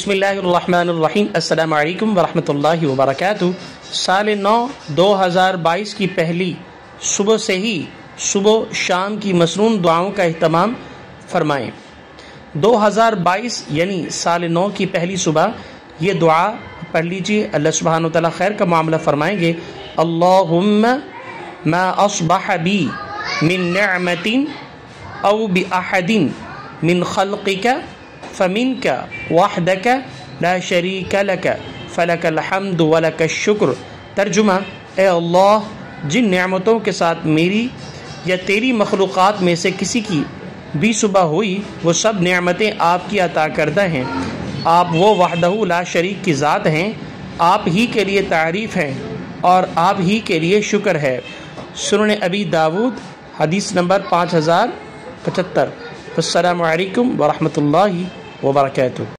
बिस्मिल्लाहिर्रहमानिर्रहीम। अस्सलामु अलैकुम वरहमतुल्लाहि वबरकातुहू। साल 9 2022 की पहली सुबह से ही सुबह शाम की मसनून दुआओं का अहतमाम फरमाएँ। 2022 यानी साल 9 की पहली सुबह ये दुआ पढ़ लीजिए। अल्लाह सुब्हानहू व तआला खैर का मामला फरमाएंगे। अल्लाहुम्मा मा अस्बह बी मिन निअमतिन औ बि अहदिन मिन खल्क़िका फ़मिनका वहदका ला शरीका लका फ़लकल हम्दु व लकश शुक्र। तर्जुमा, ए अल्लाह, जिन नेमतों के साथ मेरी या तेरी मखलूक़ात में से किसी की भी सुबह हुई वो सब नेमतें आपकी अता करदा हैं। आप वो वहदहू ला शरीक की ज़ात हैं। आप ही के लिए तारीफ़ है और आप ही के लिए शुक्र है। सुनन अबी दाऊद हदीस नंबर 5075। अस्सलामु अलैकुम वरहमतुल्लाहि वबरकातुहू।